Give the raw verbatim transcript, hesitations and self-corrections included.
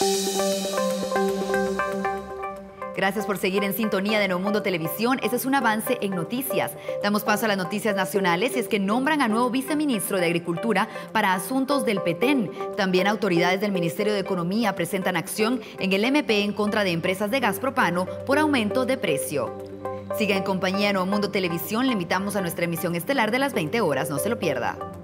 Gracias por seguir en sintonía de Nuevo Mundo Televisión. Este es un avance en noticias. Damos paso a las noticias nacionales y es que nombran a nuevo viceministro de Agricultura para asuntos del Petén. También autoridades del Ministerio de Economía presentan acción en el M P en contra de empresas de gas propano por aumento de precio. Siga en compañía de Nuevo Mundo Televisión. Le invitamos a nuestra emisión estelar de las veinte horas. No se lo pierda.